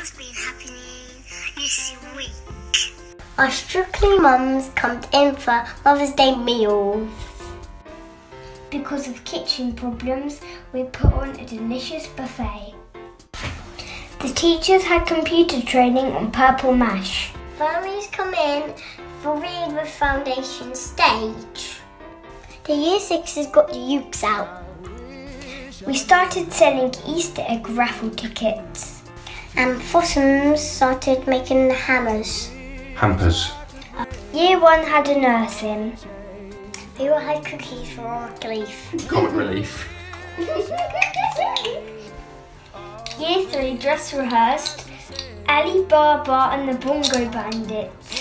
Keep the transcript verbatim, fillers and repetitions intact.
what's been happening this week? Our Stukeley mums come in for Mother's Day meals. Because of kitchen problems, we put on a delicious buffet. The teachers had computer training on purple mash. Families come in for Read with Foundation stage. The Year Sixes got the ukes out. We started selling Easter egg raffle tickets. And Fossums started making hammers. Hampers. Year One had a nurse in. We all had cookies for our relief. Comic relief. Year Three dress rehearsed Ali Baba and the Bongo Bandits.